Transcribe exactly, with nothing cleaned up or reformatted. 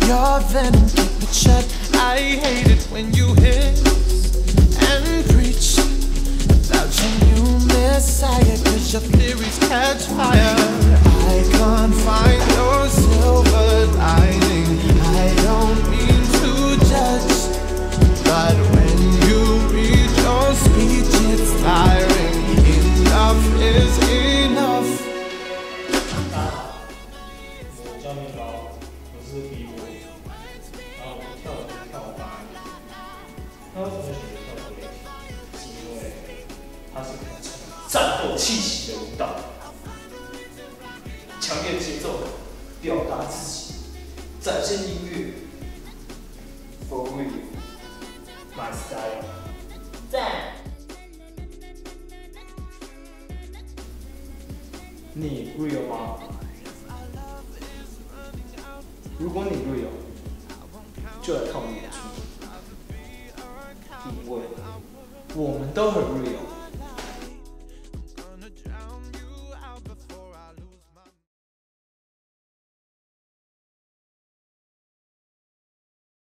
your venom, keep it shut. I hate it when you hiss and preach about your new messiah, cause your theories catch fire. I can't find no silver lining. I don't mean to judge, but when you read your speech, it's tiring. Enough is enough. 大家好，我叫面包，我是 B 国，然后我跳舞跳了八年。那为什么会选择跳舞类？是因为它是很战斗气息的舞蹈，强烈节奏感，表达自己，展现音乐。For real, my style， 赞。你 real 吗？如果你 real， 就来看我演出，因为我们都很 real。